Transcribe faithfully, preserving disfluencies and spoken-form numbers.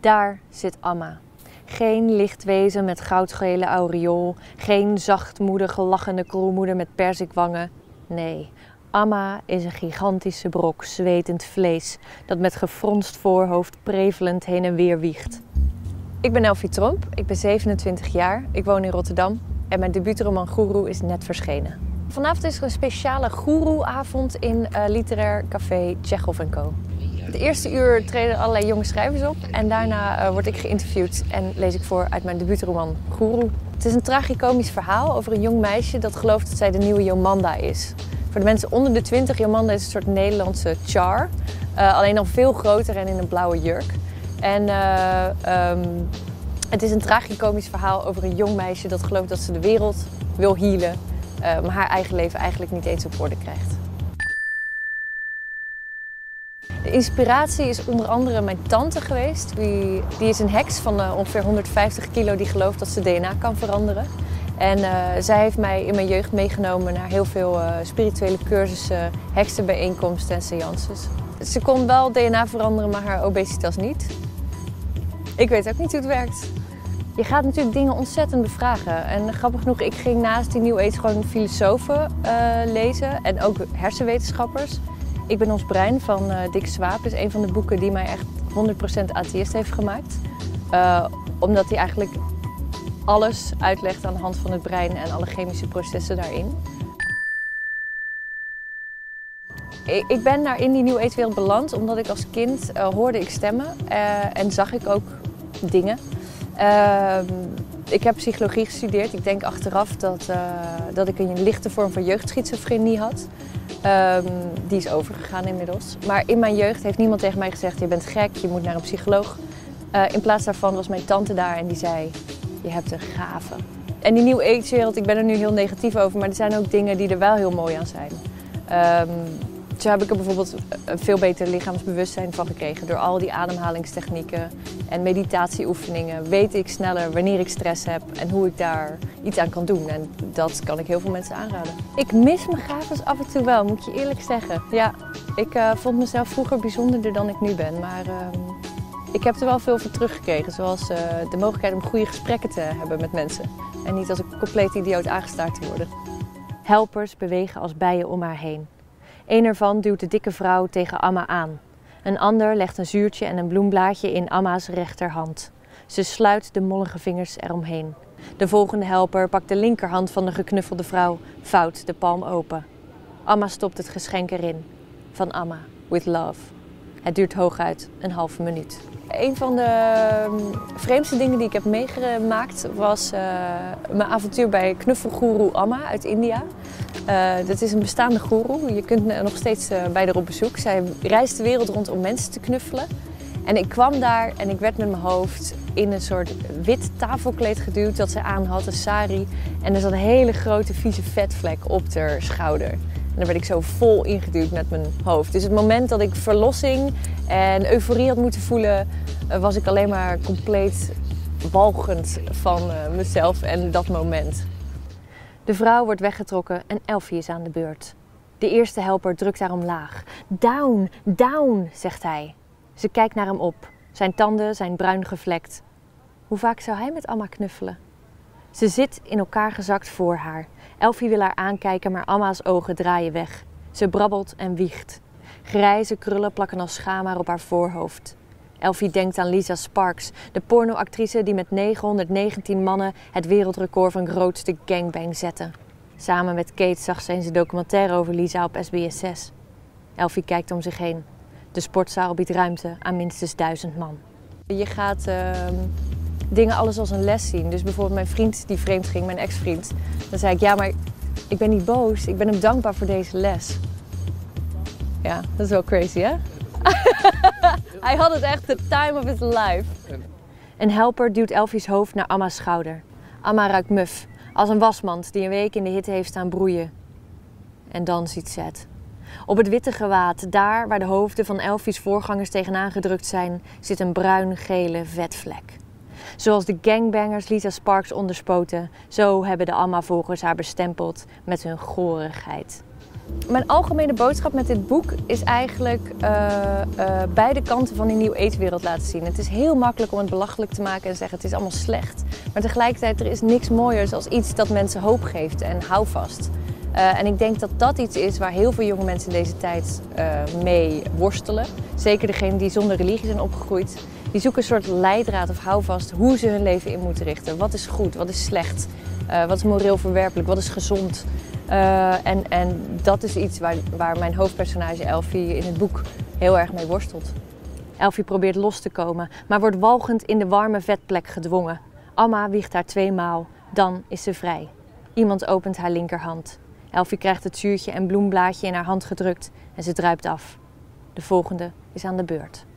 Daar zit Amma. Geen lichtwezen met goudgele aureool, geen zachtmoedige lachende kroelmoeder met perzikwangen. Nee, Amma is een gigantische brok zwetend vlees dat met gefronst voorhoofd prevelend heen en weer wiegt. Ik ben Elfie Tromp, ik ben zevenentwintig jaar, ik woon in Rotterdam en mijn debuutroman Goeroe is net verschenen. Vanavond is er een speciale Goeroe-avond in uh, literair café Tsjechov en Co. Het eerste uur treden allerlei jonge schrijvers op en daarna uh, word ik geïnterviewd en lees ik voor uit mijn debuutroman Goeroe. Het is een tragicomisch verhaal over een jong meisje dat gelooft dat zij de nieuwe Jomanda is. Voor de mensen onder de twintig, Jomanda is een soort Nederlandse Char, uh, alleen dan veel groter en in een blauwe jurk. En uh, um, het is een tragicomisch verhaal over een jong meisje dat gelooft dat ze de wereld wil healen, uh, maar haar eigen leven eigenlijk niet eens op orde krijgt. De inspiratie is onder andere mijn tante geweest. Die, die is een heks van uh, ongeveer honderdvijftig kilo die gelooft dat ze D N A kan veranderen. En uh, zij heeft mij in mijn jeugd meegenomen naar heel veel uh, spirituele cursussen, heksenbijeenkomsten en seances. Ze kon wel D N A veranderen, maar haar obesitas niet. Ik weet ook niet hoe het werkt. Je gaat natuurlijk dingen ontzettend bevragen. En grappig genoeg, ik ging naast die New Age gewoon filosofen uh, lezen en ook hersenwetenschappers. Ik ben Ons brein van uh, Dick Swaap, is een van de boeken die mij echt honderd procent atheïst heeft gemaakt. Uh, omdat hij eigenlijk alles uitlegt aan de hand van het brein en alle chemische processen daarin. Ik, ik ben daar in die New Age wereld beland omdat ik als kind uh, hoorde ik stemmen uh, en zag ik ook dingen. Uh, ik heb psychologie gestudeerd. Ik denk achteraf dat, uh, dat ik een lichte vorm van jeugdschizofrenie had. Um, die is overgegaan inmiddels. Maar in mijn jeugd heeft niemand tegen mij gezegd: je bent gek, je moet naar een psycholoog. Uh, in plaats daarvan was mijn tante daar en die zei: je hebt een gave. En die New Age wereld, ik ben er nu heel negatief over, maar er zijn ook dingen die er wel heel mooi aan zijn. Um, zo heb ik er bijvoorbeeld een veel beter lichaamsbewustzijn van gekregen. Door al die ademhalingstechnieken en meditatieoefeningen weet ik sneller wanneer ik stress heb en hoe ik daar iets aan kan doen. En dat kan ik heel veel mensen aanraden. Ik mis mijn gaves af en toe wel, moet ik je eerlijk zeggen. Ja, ik uh, vond mezelf vroeger bijzonderder dan ik nu ben, maar uh, ik heb er wel veel voor teruggekregen. Zoals uh, de mogelijkheid om goede gesprekken te hebben met mensen. En niet als een compleet idioot aangestaard te worden. Helpers bewegen als bijen om haar heen. Een ervan duwt de dikke vrouw tegen Amma aan. Een ander legt een zuurtje en een bloemblaadje in Amma's rechterhand. Ze sluit de mollige vingers eromheen. De volgende helper pakt de linkerhand van de geknuffelde vrouw, vouwt de palm open. Amma stopt het geschenk erin. Van Amma, with love. Het duurt hooguit een halve minuut. Een van de vreemdste dingen die ik heb meegemaakt was uh, mijn avontuur bij knuffelgoeroe Amma uit India. Uh, dat is een bestaande goeroe. Je kunt nog steeds uh, bij haar op bezoek. Zij reist de wereld rond om mensen te knuffelen. En ik kwam daar en ik werd met mijn hoofd in een soort wit tafelkleed geduwd dat ze aan had, een sari. En er zat een hele grote vieze vetvlek op haar schouder. En daar werd ik zo vol ingeduwd met mijn hoofd. Dus het moment dat ik verlossing en euforie had moeten voelen, was ik alleen maar compleet walgend van uh, mezelf en dat moment. De vrouw wordt weggetrokken en Elfie is aan de beurt. De eerste helper drukt haar omlaag. Down, down, zegt hij. Ze kijkt naar hem op. Zijn tanden zijn bruin gevlekt. Hoe vaak zou hij met Amma knuffelen? Ze zit in elkaar gezakt voor haar. Elfie wil haar aankijken, maar Amma's ogen draaien weg. Ze brabbelt en wiegt. Grijze krullen plakken als schaamhaar op haar voorhoofd. Elfie denkt aan Lisa Sparks, de pornoactrice die met negenhonderdnegentien mannen het wereldrecord van grootste gangbang zette. Samen met Kate zag ze eens een documentaire over Lisa op S B S zes. Elfie kijkt om zich heen. De sportzaal biedt ruimte aan minstens duizend man. Je gaat uh, dingen alles als een les zien. Dus bijvoorbeeld mijn vriend die vreemd ging, mijn ex-vriend. Dan zei ik, ja, maar ik ben niet boos. Ik ben hem dankbaar voor deze les. Ja, dat is wel crazy, hè? Hij had het echt the time of his life. Een helper duwt Elfie's hoofd naar Amma's schouder. Amma ruikt muf, als een wasmand die een week in de hitte heeft staan broeien. En dan ziet ze het. Op het witte gewaad, daar waar de hoofden van Elfie's voorgangers tegenaan gedrukt zijn, zit een bruin-gele vetvlek. Zoals de gangbangers Lisa Sparks onderspoten, zo hebben de Amma-volgers haar bestempeld met hun gorigheid. Mijn algemene boodschap met dit boek is eigenlijk uh, uh, beide kanten van die New Age wereld laten zien. Het is heel makkelijk om het belachelijk te maken en zeggen het is allemaal slecht. Maar tegelijkertijd er is niks mooiers als iets dat mensen hoop geeft en houvast. Uh, en ik denk dat dat iets is waar heel veel jonge mensen in deze tijd uh, mee worstelen. Zeker degenen die zonder religie zijn opgegroeid. Die zoeken een soort leidraad of houvast hoe ze hun leven in moeten richten. Wat is goed, wat is slecht, uh, wat is moreel verwerpelijk, wat is gezond. Uh, en, en dat is iets waar, waar mijn hoofdpersonage Elfie in het boek heel erg mee worstelt. Elfie probeert los te komen, maar wordt walgend in de warme vetplek gedwongen. Amma wiegt haar tweemaal, dan is ze vrij. Iemand opent haar linkerhand. Elfie krijgt het zuurtje en bloemblaadje in haar hand gedrukt en ze druipt af. De volgende is aan de beurt.